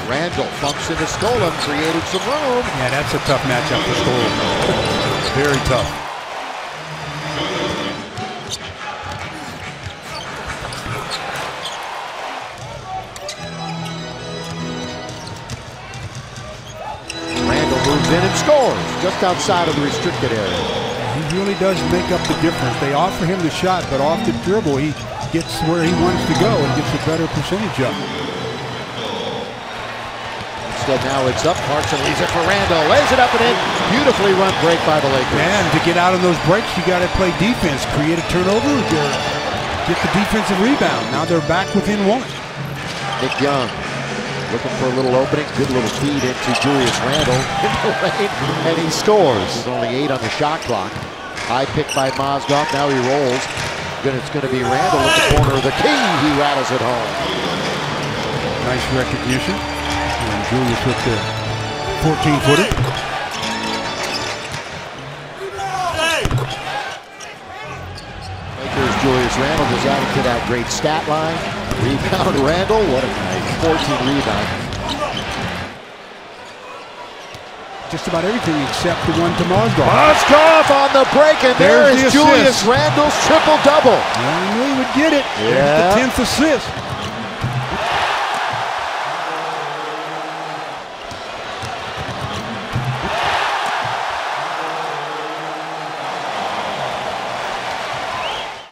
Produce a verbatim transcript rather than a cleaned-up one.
Randall bumps into Stolen, creating some room. Yeah, that's a tough matchup for Stolen. Very tough. Randall moves in and scores just outside of the restricted area. He really does make up the difference. They offer him the shot, but off the dribble, he gets where he wants to go and gets a better percentage of it. Instead, now it's up. Clarkson leaves it for Randall. Lays it up and in. Beautifully run break by the Lakers. Man, to get out of those breaks, you got to play defense. Create a turnover, get the defensive rebound. Now they're back within one. Nick Young looking for a little opening. Good little feed into Julius Randall in the lane, and he scores. He's only eight on the shot clock. High pick by Mozgov. Now he rolls. Then it's going to be Randall at the corner of the key. He rattles it home. Nice recognition. And Julius with the fourteen footer. Lakers Julius Randall goes out into that great stat line. Rebound Randall. What a night. fourteen rebounds. Just about everything except the one to Mozgov. Mozgov on the break, and there There's is the Julius Randall's triple-double. Yeah, I knew he would get it. Yeah. There's the tenth assist.